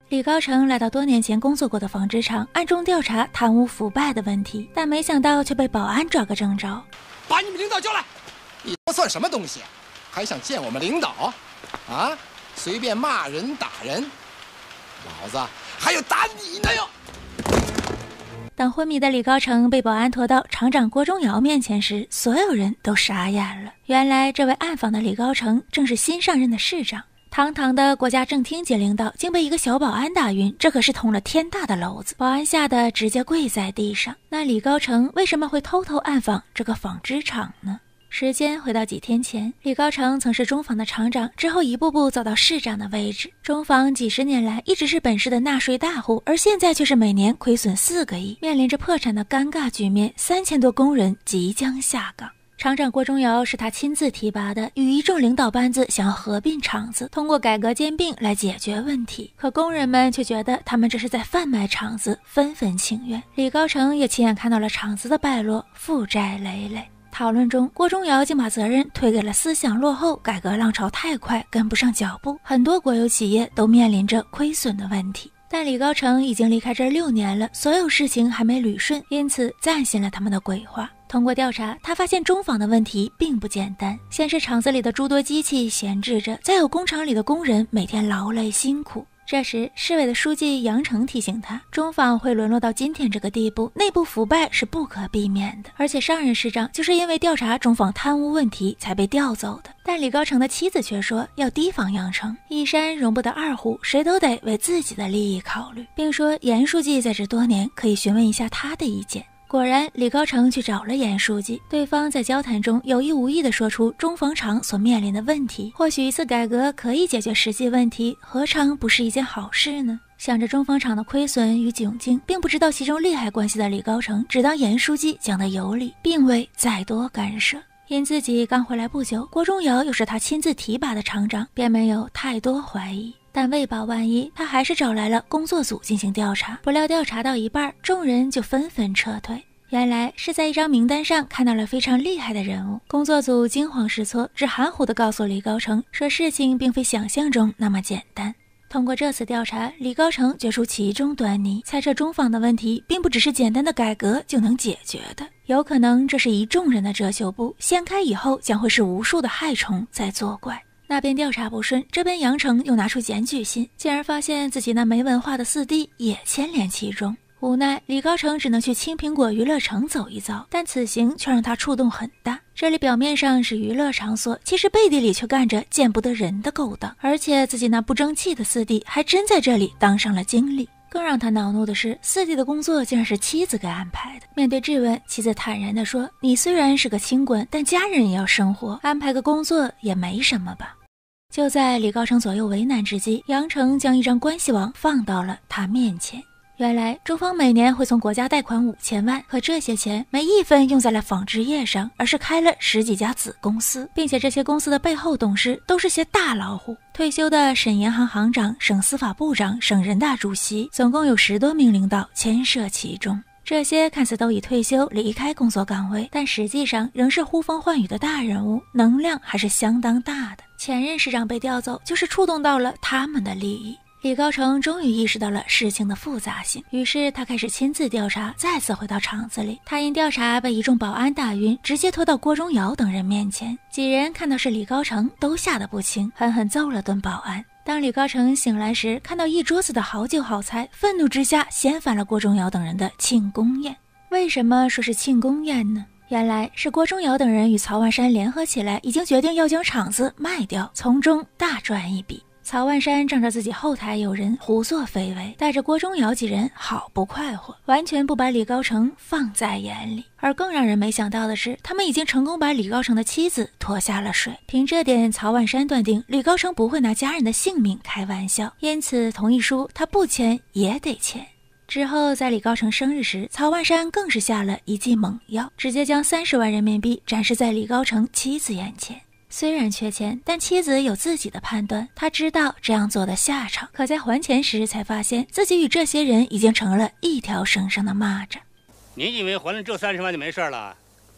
李高成来到多年前工作过的纺织厂，暗中调查贪污腐败的问题，但没想到却被保安抓个正着。 把你们领导叫来！你算什么东西？还想见我们领导？啊？随便骂人打人，老子还要打你呢哟！ 等昏迷的李高成被保安拖到厂长郭忠尧面前时，所有人都傻眼了。原来这位暗访的李高成正是新上任的市长。堂堂的国家正厅级领导竟被一个小保安打晕，这可是捅了天大的娄子。保安吓得直接跪在地上。那李高成为什么会偷偷暗访这个纺织厂呢？时间回到几天前，李高成曾是中纺的厂长，之后一步步走到市长的位置。中纺几十年来一直是本市的纳税大户，而现在却是每年亏损4个亿，面临着破产的尴尬局面，3000多工人即将下岗。厂长郭忠尧是他亲自提拔的，与一众领导班子想要合并厂子，通过改革兼并来解决问题。可工人们却觉得他们这是在贩卖厂子，纷纷请愿。李高成也亲眼看到了厂子的败落，负债累累。讨论中，郭忠尧竟把责任推给了思想落后、改革浪潮太快跟不上脚步，很多国有企业都面临着亏损的问题。但李高成已经离开这6年了，所有事情还没捋顺，因此暂信了他们的鬼话。通过调查，他发现中纺的问题并不简单，先是厂子里的诸多机器闲置着，再有工厂里的工人每天劳累辛苦。这时市委的书记杨成提醒他，中纺会沦落到今天这个地步，内部腐败是不可避免的，而且上任市长就是因为调查中纺贪污问题才被调走的。但李高成的妻子却说要提防杨成，一山容不得二虎，谁都得为自己的利益考虑，并说严书记在这多年可以询问一下他的意见。果然，李高成去找了严书记，对方在交谈中有意无意地说出中纺厂所面临的问题，或许一次改革可以解决实际问题，何尝不是一件好事呢？想着中纺厂的亏损与窘境，并不知道其中利害关系的李高成只当严书记讲得有理，并未再多干涉。因自己刚回来不久，郭忠尧又是他亲自提拔的厂长，便没有太多怀疑。但为保万一，他还是找来了工作组进行调查。不料调查到一半，众人就纷纷撤退。原来是在一张名单上看到了非常厉害的人物。工作组惊慌失措，只含糊地告诉李高成说事情并非想象中那么简单。通过这次调查，李高成觉出其中端倪，猜测中纺的问题并不只是简单的改革就能解决的，有可能这是一众人的遮羞布，掀开以后将会是无数的害虫在作怪。那边调查不顺，这边杨成又拿出检举信，竟然发现自己那没文化的四弟也牵连其中。无奈李高成只能去青苹果娱乐城走一遭，但此行却让他触动很大。这里表面上是娱乐场所，其实背地里却干着见不得人的勾当，而且自己那不争气的四弟还真在这里当上了经理。更让他恼怒的是，四弟的工作竟然是妻子给安排的。面对质问，妻子坦然地说，你虽然是个清官，但家人也要生活，安排个工作也没什么吧。就在李高成左右为难之际，杨成将一张关系网放到了他面前。原来中纺每年会从国家贷款5000万，可这些钱没一分用在了纺织业上，而是开了10几家子公司，并且这些公司的背后董事都是些大老虎。退休的省银行行长、省司法部长、省人大主席，总共有10多名领导牵涉其中。这些看似都已退休离开工作岗位，但实际上仍是呼风唤雨的大人物，能量还是相当大的。前任市长被调走，就是触动到了他们的利益。李高成终于意识到了事情的复杂性，于是他开始亲自调查，再次回到厂子里。他因调查被一众保安打晕，直接拖到郭忠尧等人面前。几人看到是李高成，都吓得不轻，狠狠揍了顿保安。当李高成醒来时，看到一桌子的好酒好菜，愤怒之下掀翻了郭忠尧等人的庆功宴。为什么说是庆功宴呢？原来是郭忠尧等人与曹万山联合起来，已经决定要将厂子卖掉，从中大赚一笔。曹万山仗着自己后台有人，胡作非为，带着郭忠尧几人好不快活，完全不把李高成放在眼里。而更让人没想到的是，他们已经成功把李高成的妻子拖下了水。凭这点，曹万山断定李高成不会拿家人的性命开玩笑，因此同意书他不签也得签。之后在李高成生日时，曹万山更是下了一剂猛药，直接将30万人民币展示在李高成妻子眼前。虽然缺钱，但妻子有自己的判断，她知道这样做的下场，可在还钱时才发现自己与这些人已经成了一条绳上的蚂蚱。 您以为还了这30万就没事了？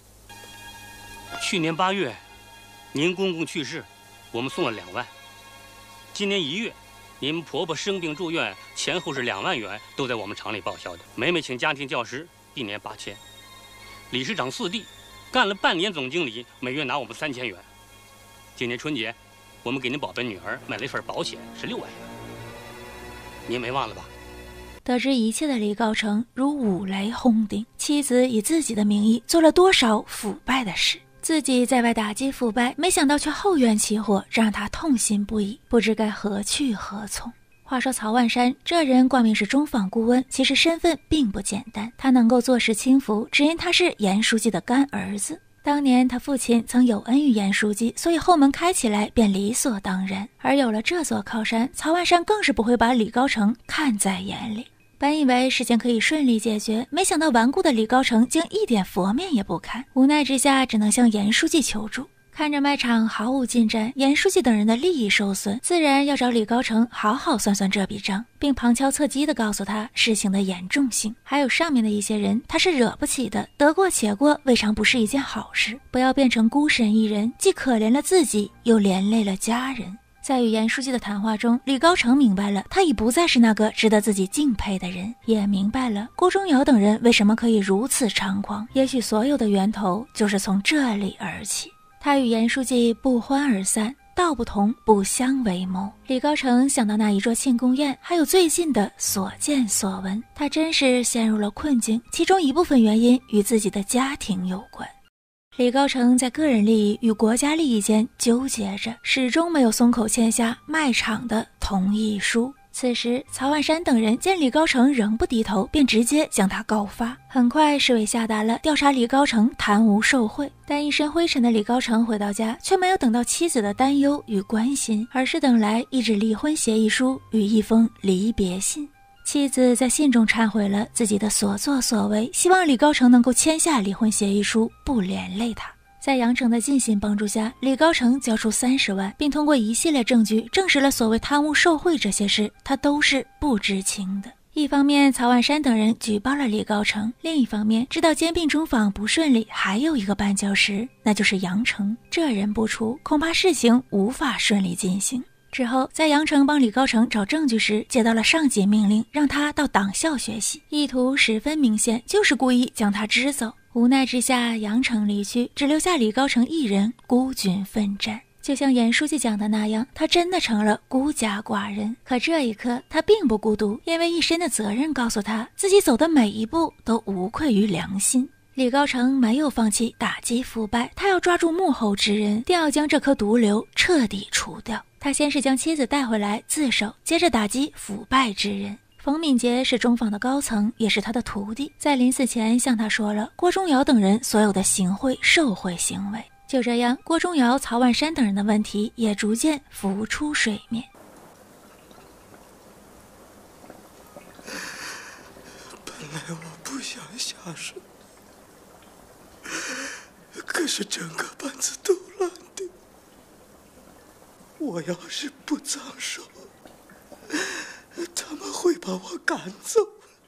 去年8月您公公去世，我们送了2万，今年1月您婆婆生病住院，前后是2万元，都在我们厂里报销的。每每请家庭教师，1年8000。理事长4弟，干了半年总经理，每月拿我们3000元。今年春节，我们给您宝贝女儿买了一份保险，是6万元。您没忘了吧？ 得知一切的李高成如五雷轰顶，妻子以自己的名义做了多少腐败的事，自己在外打击腐败，没想到却后院起火，这让他痛心不已，不知该何去何从。话说曹万山这人挂名是中纺顾问，其实身份并不简单，他能够坐实清福，只因他是严书记的干儿子。当年他父亲曾有恩于严书记，所以后门开起来便理所当然。而有了这座靠山，曹万山更是不会把李高成看在眼里。本以为事情可以顺利解决，没想到顽固的李高成竟一点佛面也不看，无奈之下只能向严书记求助。看着卖场毫无进展，严书记等人的利益受损，自然要找李高成好好算算这笔账，并旁敲侧击地告诉他事情的严重性，还有上面的一些人他是惹不起的，得过且过未尝不是一件好事，不要变成孤身一人，既可怜了自己，又连累了家人。在与严书记的谈话中，李高成明白了他已不再是那个值得自己敬佩的人，也明白了郭忠尧等人为什么可以如此猖狂，也许所有的源头就是从这里而起。他与严书记不欢而散，道不同不相为谋。李高成想到那一桌庆功宴，还有最近的所见所闻，他真是陷入了困境，其中一部分原因与自己的家庭有关。李高成在个人利益与国家利益间纠结着，始终没有松口签下卖场的同意书。此时曹万山等人见李高成仍不低头，便直接将他告发。很快市委下达了调查李高成贪污受贿，但一身灰尘的李高成回到家，却没有等到妻子的担忧与关心，而是等来一纸离婚协议书与一封离别信。妻子在信中忏悔了自己的所作所为，希望李高成能够签下离婚协议书，不连累他。在杨成的尽心帮助下，李高成交出30万，并通过一系列证据证实了所谓贪污受贿这些事他都是不知情的。一方面曹万山等人举报了李高成，另一方面知道兼并中纺不顺利，还有一个绊脚石，那就是杨成。这人不出，恐怕事情无法顺利进行。之后在杨成帮李高成找证据时，接到了上级命令，让他到党校学习，意图十分明显，就是故意将他支走。无奈之下，杨成离去，只留下李高成一人孤军奋战。就像严书记讲的那样，他真的成了孤家寡人。可这一刻他并不孤独，因为一身的责任告诉他，自己走的每一步都无愧于良心。李高成没有放弃打击腐败，他要抓住幕后之人，定要将这颗毒瘤彻底除掉。他先是将妻子带回来自首，接着打击腐败之人。冯敏杰是中纺的高层，也是他的徒弟，在临死前向他说了郭忠尧等人所有的行贿受贿行为。就这样，郭忠尧、曹万山等人的问题也逐渐浮出水面。 本来我不想下手，可是整个班子都烂掉。我要是不脏手，他们会把我赶走。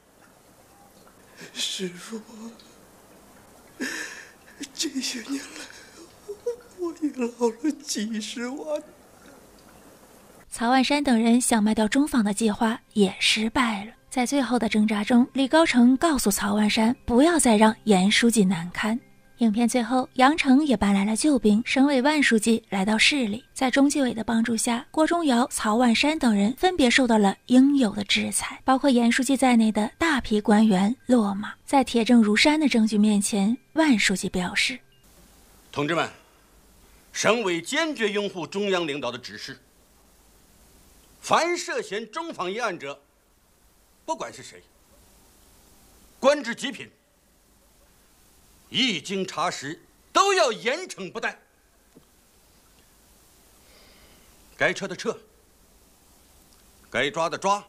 师傅，这些年来，我也捞了几十万。 曹万山等人想卖掉中纺的计划也失败了。在最后的挣扎中，李高成告诉曹万山不要再让严书记难堪。影片最后，杨成也搬来了救兵，省委万书记来到市里，在中纪委的帮助下，郭忠尧、曹万山等人分别受到了应有的制裁，包括严书记在内的大批官员落马。在铁证如山的证据面前，万书记表示： 同志们，省委坚决拥护中央领导的指示，凡涉嫌中纺一案者，不管是谁，官至极品，一经查实，都要严惩不贷。该撤的撤，该抓的抓，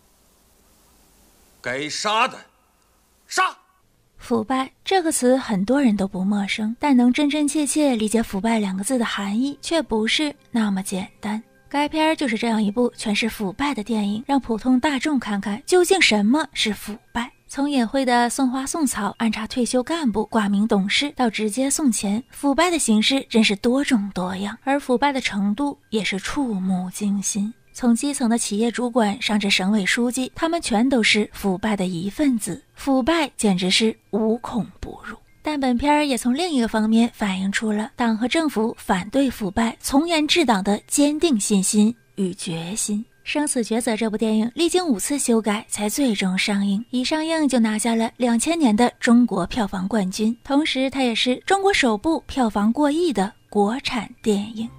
该杀的杀。 腐败这个词很多人都不陌生，但能真真切切理解腐败2个字的含义却不是那么简单。该片就是这样一部全是腐败的电影，让普通大众看看究竟什么是腐败。从隐晦的送花送草、安插退休干部、挂名董事，到直接送钱，腐败的形式真是多种多样，而腐败的程度也是触目惊心。 从基层的企业主管上至省委书记，他们全都是腐败的一份子，腐败简直是无孔不入。但本片也从另一个方面反映出了党和政府反对腐败、从严治党的坚定信心与决心。《生死抉择》这部电影历经5次修改才最终上映，一上映就拿下了2000年的中国票房冠军，同时它也是中国首部票房过亿的国产电影。